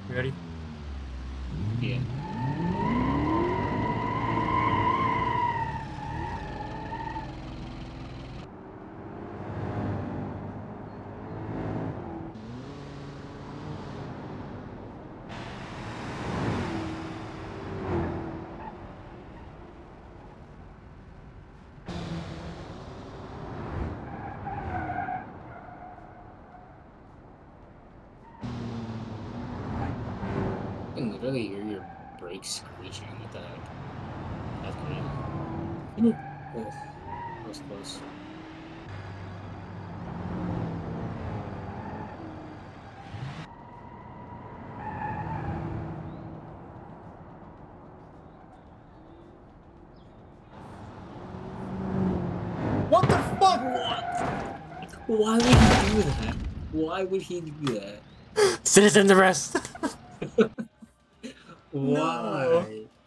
You ready? Yeah. I can literally hear your brakes screeching. What the heck? That's crazy. Oh, that was close. What the fuck? What? Why would he do that? Why would he do that? Citizen arrest. Why?